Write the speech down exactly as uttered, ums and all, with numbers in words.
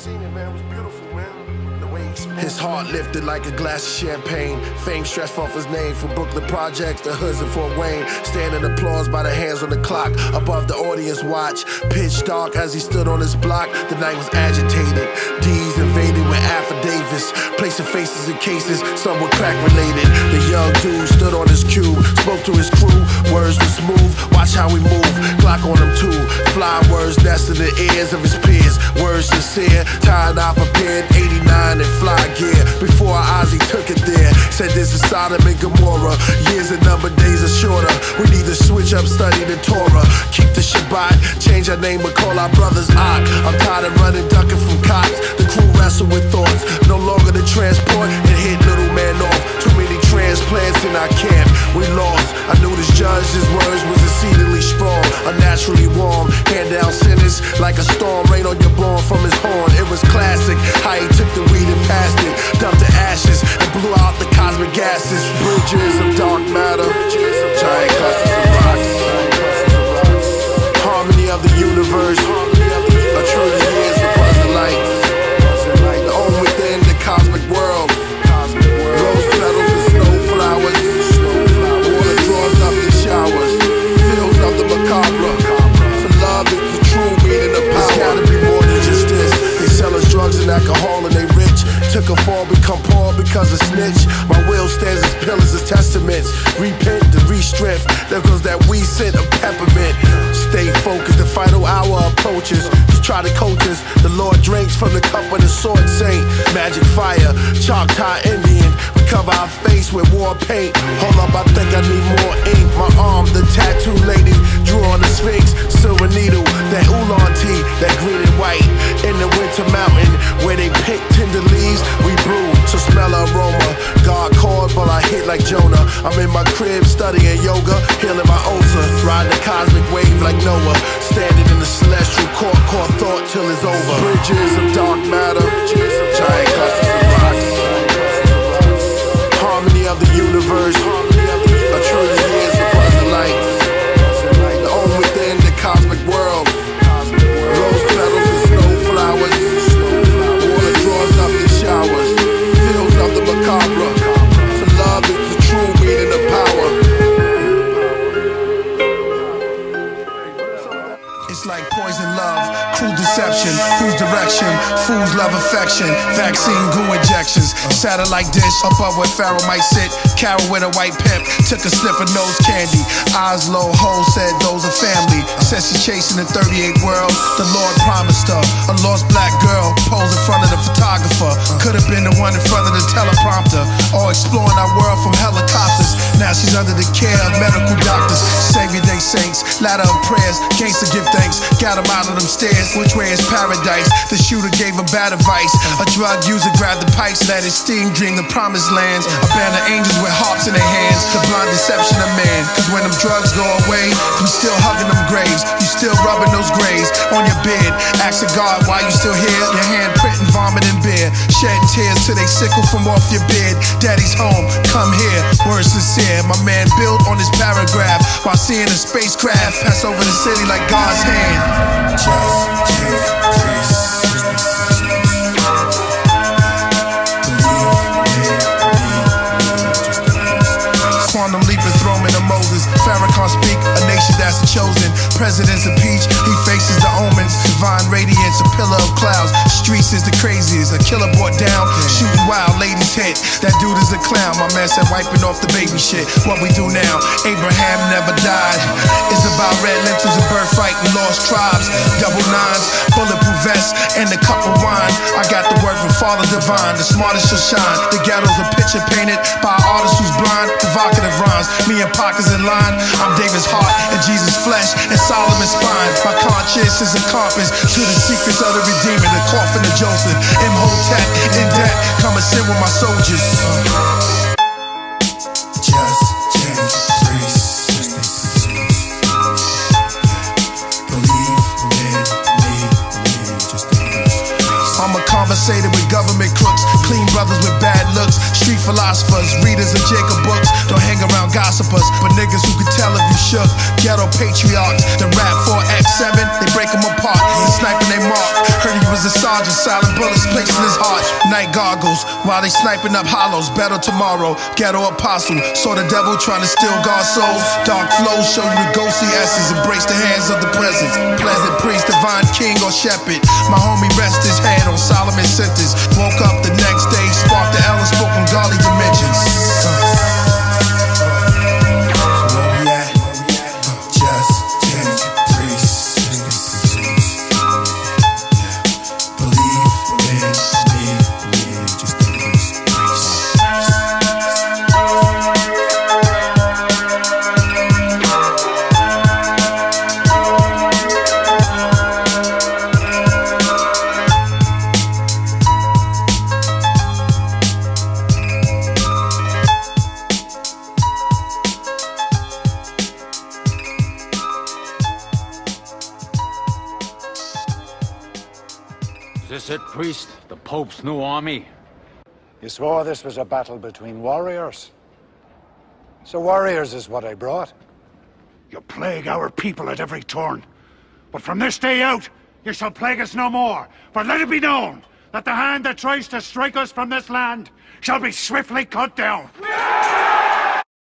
seen it, man. It was beautiful, man. The way he His heart lifted like a glass of champagne. Fame stretched off his name from Brooklyn Projects to hoods in Fort Wayne. Standing applause by the hands on the clock. Above the audience watch. Pitch dark as he stood on his block. The night was agitated. D's invaded with affidavits. Placing faces in cases, some were crack related. The young dude stood on his cue. Spoke to his crew. Words were smooth. Watch how we move. Glock on him too. Fly words next to the ears of his peers. Words sincere. Tied I prepared. eighty-nine and fly gear. Before our eyes he took it there. Said this is Sodom and Gomorrah. Years and number days are shorter. We need to switch up, study the Torah. Keep the Shabbat, change our name but call our brothers Ak. I'm tired of running, ducking from cops. The crew wrestle with thoughts. No longer the transport and hit little man off. Too many transplants in our camp. We lost. I knew this judge, his words was exceedingly strong. Unnaturally warm. Hand down sentence like a storm. Rain on your bone from his horn. It was classic how he took the weed and passed it. Dumped the ashes and blew out the cosmic gases. Bridges of dark matter. Giant clusters of rocks. Harmony of the universe. A trillion years of buzzing lights. The home within the cosmic world. Rose petals and snow flowers. Water draws up in showers. Fills up the macabre. To love is the true meaning of power. It's gotta be more than just this. They sell us drugs and alcohol and they rich. Took a fall, become poor because of snitch. My will stands as pillars, as testaments. Repent to re-strength. There goes that weed scent of peppermint. Stay focused, the final hour approaches. You try to coach us. The Lord drinks from the cup of the sword saint. Magic fire, Choctaw Indian. We cover our face with war paint. Hold up, I think I need more ink. My arm, the tattoo lady, drew on the Sphinx. Silver needle, that oolong tea, that green and white. In the winter mountain, where they pick tender leaves, we brew, so smell the aroma. God called, but I hit like Jonah. I'm in my crib studying yoga, healing my ulcer. Riding the cosmic wave like Noah. Standing in the celestial court, caught thought till it's over. Bridges of dark matter. Giant clusters of rocks. Harmony of the universe. A trillion years of buzzing lights. The home within the cosmic world. Rose petals and snow flowers. Water draws up in showers. Fills up the macabre. To love is the true meaning of power. It's like poison love, cruel deception, whose direction, fools love affection, vaccine goo injections, satellite dish above where Pharaoh might sit, Carol with a white pimp, took a sniff of nose candy, eyes low, hole said those are family, said she chasing the thirty-eight world, the Lord promised her, a lost black girl, posed in front of the photographer, could have been the one in front of the teleprompter, or exploring our world from helicopters, now she's under the care of medical doctors, Savior day saints, ladder of prayers, gangster give thanks, got him out of them stairs, which way is paradise? The shooter gave him bad advice, a drug user grabbed the pipes, let his steam dream the promised lands, a band of angels with harps in their hands, the blind deception of man, cause when them drugs go away, you still hugging them graves, you still rubbing those graves on your bed, asking God why you still here, your hand printing vomit and beer, shedding tears till they sickle from off your bed, daddy's home, come here, words sincere, my man built on this paragraph, while seeing a spacecraft pass over the city like God's hand. Just take grace. Quantum leap and throw him into Moses. Farrakhan speak, a nation that's chosen. Presidents impeach, he faces the omens. Divine radiance, a pillar of clouds. Streets is the craziest, a killer brought down. Shooting wild, ladies hit. That dude is a clown. My man said wiping off the baby shit. What we do now, Abraham never died. It's about red lentils and birthright and lost tribes. Double nines, bulletproof vests, and a cup of wine. I got the word from Father Divine. The smartest shall shine. The ghetto's a picture painted by an artist who's blind. Provocative rhymes. Me and Pac is in line. I'm David's heart and Jesus' flesh and Solomon's spine. My conscience is a compass to the secrets of the Redeemer. The coffin of Joseph. Imhotep in debt. Come and sing with my soldiers. Just change grace. Believe in me. I'm a Conversated with government crooks, clean brothers with bad looks, street philosophers, readers of Jacob books. Don't hang around gossipers, but niggas who could tell if you shook. Ghetto patriarchs, the rap four X seven, they break them apart, and sniping they mark. Heard he was a sergeant, silent bullets placed in his heart. Night goggles, while they sniping up hollows. Better tomorrow, ghetto apostle, saw the devil trying to steal God's soul. Dark flows show you the ghostly essence, embrace the hands of the presence. Pleasant priest, divine king or shepherd. My homie rest his hand on Solomon's sentence. Woke up the next day, sparked the Ellen, spoke on godly dimensions. Uh. Is this it, priest? The Pope's new army? You swore this was a battle between warriors. So warriors is what I brought. You plague our people at every turn. But from this day out, you shall plague us no more. For let it be known that the hand that tries to strike us from this land shall be swiftly cut down.